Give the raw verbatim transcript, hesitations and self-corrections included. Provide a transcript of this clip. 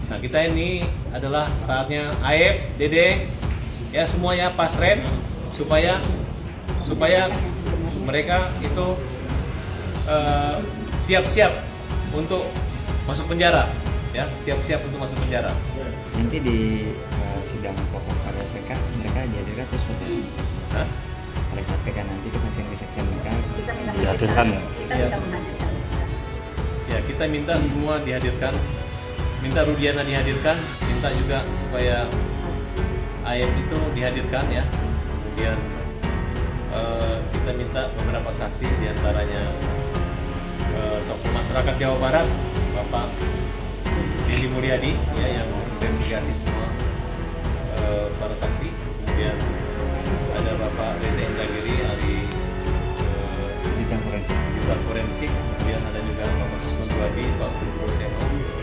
Nah, kita ini adalah saatnya Aep, Dede, ya semuanya pasren supaya supaya mereka itu uh, siap-siap untuk masuk penjara, ya siap-siap untuk masuk penjara. Nanti di uh, sidang pokok pada P K mereka dihadirkan terus seperti ini. Hah? Pada saat P K nanti kesaksian-kesaksian mereka dihadirkan. Ya. Ya, kita minta semua dihadirkan, minta Rudiana dihadirkan, minta juga supaya Aep itu dihadirkan ya. Kemudian uh, kita minta beberapa saksi, diantaranya uh, tokoh masyarakat Jawa Barat, Bapak Lili Mulyadi ya, yang menginvestigasi semua uh, para saksi. Kemudian ada Bapak Reza Indragiri, ahli uh, digital forensik. digital forensik. Kemudian ada juga Bapak Susno Duadi, Pak Guru Seno,